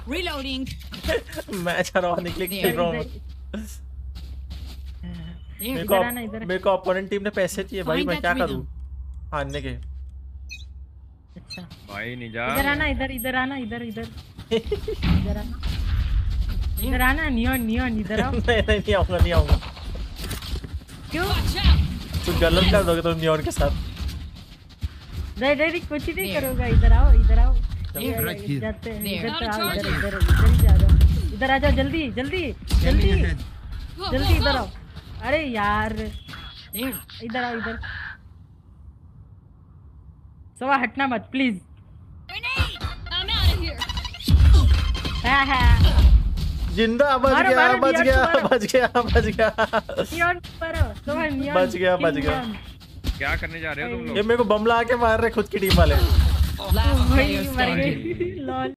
Reloading. Match हरवाने के लिए खेल रहा हूँ। मेरे को अपोनेंट टीम ने पैसे चाहिए भाई, मैं क्या करूँ हारने के। अच्छा भाई नहीं जा। इधर आना, इधर आना, इधर आना, नियॉन इधर आओ। नहीं आऊंगा। क्यों? कुछ गलत कर दोगे तुम नियॉन के साथ। नहीं कुछ नहीं करूँगा। इधर आओ इधर आओ इधर आ जाओ जल्दी इधर आओ। अरे यार इधर आओ इधर। सवा हटना मत प्लीज। जिंदा बच गया। क्या करने जा रहे हो तुम लोग? ये मेरे को बम ला के मार रहे खुद की टीम वाले। मर गई।